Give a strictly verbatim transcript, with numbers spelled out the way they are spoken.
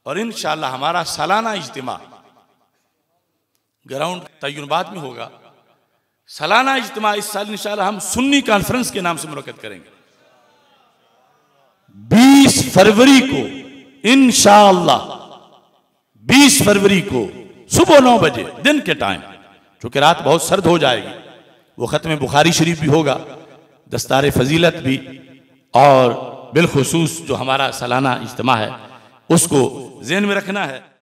और इंशाअल्लाह हमारा सालाना इज्तिमा ग्राउंड तय्युनबाद में होगा। सालाना इज्तिमा इस साल इंशाअल्लाह हम सुन्नी कॉन्फ्रेंस के नाम से मुनक्कद करेंगे। बीस फरवरी को इंशाअल्लाह, बीस फरवरी को सुबह नौ बजे दिन के टाइम, चूंकि रात बहुत सर्द हो जाएगी, वो खत्म बुखारी शरीफ भी होगा, दस्तार फजीलत भी, और बिलखुसूस जो हमारा सालाना इज्तिमा है उसको ज़हन में रखना है।